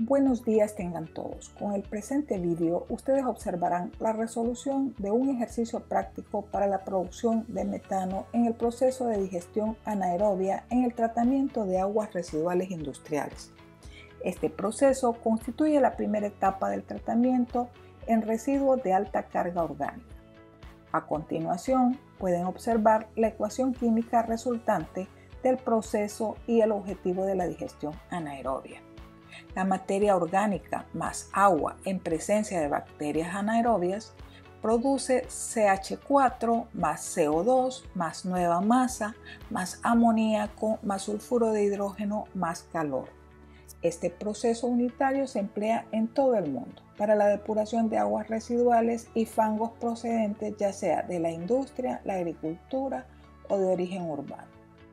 Buenos días tengan todos. Con el presente vídeo ustedes observarán la resolución de un ejercicio práctico para la producción de metano en el proceso de digestión anaerobia en el tratamiento de aguas residuales industriales. Este proceso constituye la primera etapa del tratamiento en residuos de alta carga orgánica. A continuación pueden observar la ecuación química resultante del proceso y el objetivo de la digestión anaerobia. La materia orgánica más agua en presencia de bacterias anaerobias produce CH4 más CO2 más nueva masa más amoníaco más sulfuro de hidrógeno más calor. Este proceso unitario se emplea en todo el mundo para la depuración de aguas residuales y fangos procedentes ya sea de la industria, la agricultura o de origen urbano.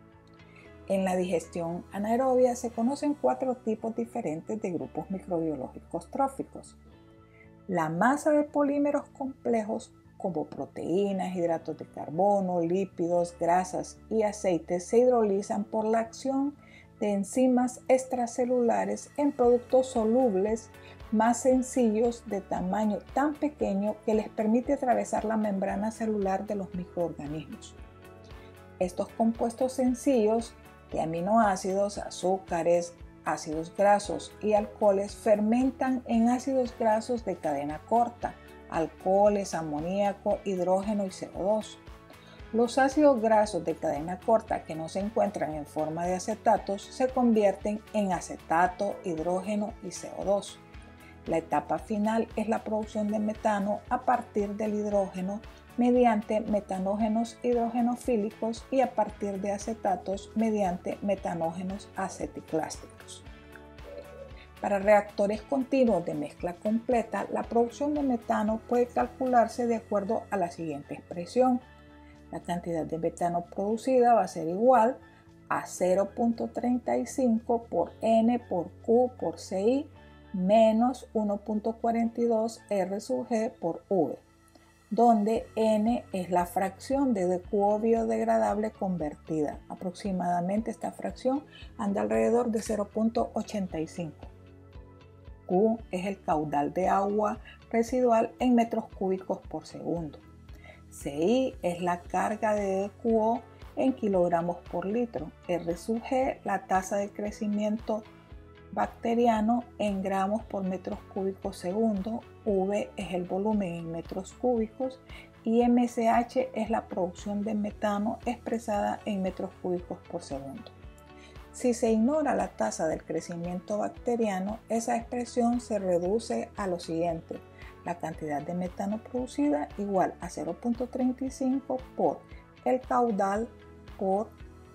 En la digestión anaerobia se conocen 4 tipos diferentes de grupos microbiológicos tróficos. La masa de polímeros complejos como proteínas, hidratos de carbono, lípidos, grasas y aceites se hidrolizan por la acción de enzimas extracelulares en productos solubles más sencillos de tamaño tan pequeño que les permite atravesar la membrana celular de los microorganismos. Estos compuestos sencillos de aminoácidos, azúcares, ácidos grasos y alcoholes fermentan en ácidos grasos de cadena corta, alcoholes, amoníaco, hidrógeno y CO2. Los ácidos grasos de cadena corta que no se encuentran en forma de acetatos se convierten en acetato, hidrógeno y CO2. La etapa final es la producción de metano a partir del hidrógeno mediante metanógenos hidrogenofílicos y a partir de acetatos mediante metanógenos aceticlásticos. Para reactores continuos de mezcla completa, la producción de metano puede calcularse de acuerdo a la siguiente expresión. La cantidad de metano producida va a ser igual a 0.35 por N por Q por CI menos 1.42 R sub G por V, donde N es la fracción de DQO biodegradable convertida. Aproximadamente esta fracción anda alrededor de 0.85. Q es el caudal de agua residual en metros cúbicos por segundo. CI es la carga de DQO en kilogramos por litro. R sub G la tasa de crecimiento bacteriano en gramos por metros cúbicos segundo, V es el volumen en metros cúbicos y MSH es la producción de metano expresada en metros cúbicos por segundo. Si se ignora la tasa del crecimiento bacteriano, esa expresión se reduce a lo siguiente: la cantidad de metano producida igual a 0.35 por el caudal por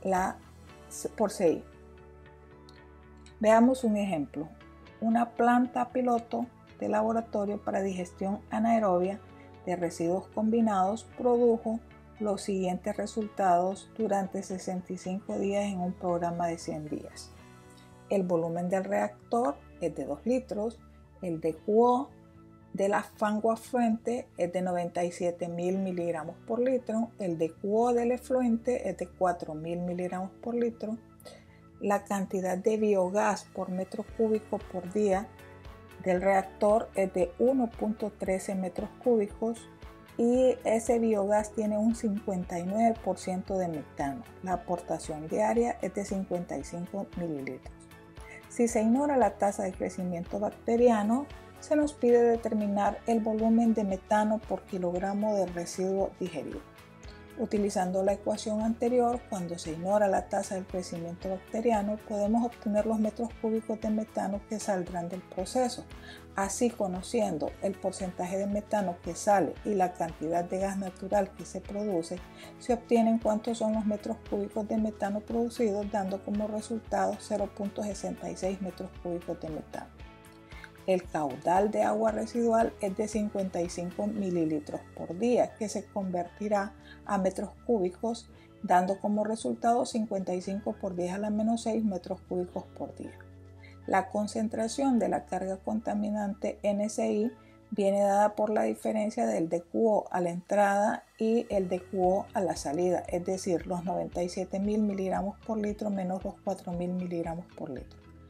CI. Veamos un ejemplo. Una planta piloto de laboratorio para digestión anaerobia de residuos combinados produjo los siguientes resultados durante 65 días en un programa de 100 días. El volumen del reactor es de 2 litros, el DQO de la fango afluente es de 97.000 miligramos por litro, el DQO del efluente es de 4.000 miligramos por litro. La cantidad de biogás por metro cúbico por día del reactor es de 1.13 metros cúbicos y ese biogás tiene un 59% de metano. La aportación diaria es de 55 mililitros. Si se ignora la tasa de crecimiento bacteriano, se nos pide determinar el volumen de metano por kilogramo de residuo digerido. Utilizando la ecuación anterior, cuando se ignora la tasa del crecimiento bacteriano, podemos obtener los metros cúbicos de metano que saldrán del proceso. Así, conociendo el porcentaje de metano que sale y la cantidad de gas natural que se produce, se obtienen cuántos son los metros cúbicos de metano producidos, dando como resultado 0.66 metros cúbicos de metano. El caudal de agua residual es de 55 mililitros por día, que se convertirá a metros cúbicos, dando como resultado 55 por 10 a la menos 6 metros cúbicos por día. La concentración de la carga contaminante NCI viene dada por la diferencia del DQO a la entrada y el DQO a la salida, es decir, los 97.000 miligramos por litro menos los 4.000 miligramos por litro.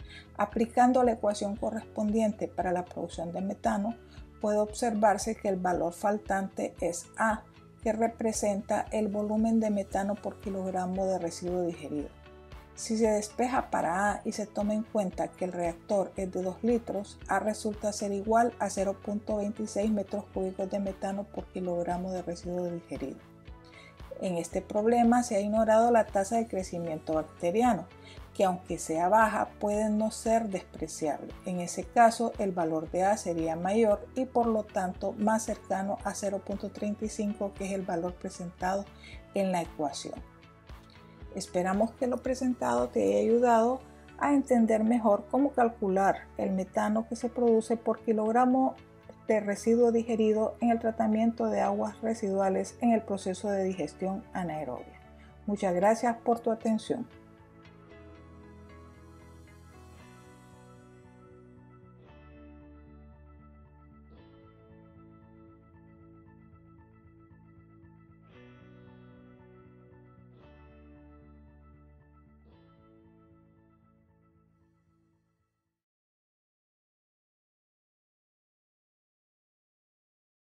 Aplicando la ecuación correspondiente para la producción de metano, puede observarse que el valor faltante es A, que representa el volumen de metano por kilogramo de residuo digerido. Si se despeja para A y se toma en cuenta que el reactor es de 2 litros, A resulta ser igual a 0.26 metros cúbicos de metano por kilogramo de residuo digerido. En este problema se ha ignorado la tasa de crecimiento bacteriano, que aunque sea baja puede no ser despreciable. En ese caso el valor de A sería mayor y por lo tanto más cercano a 0.35, que es el valor presentado en la ecuación. Esperamos que lo presentado te haya ayudado a entender mejor cómo calcular el metano que se produce por kilogramo de residuo digerido en el tratamiento de aguas residuales en el proceso de digestión anaerobia. Muchas gracias por tu atención.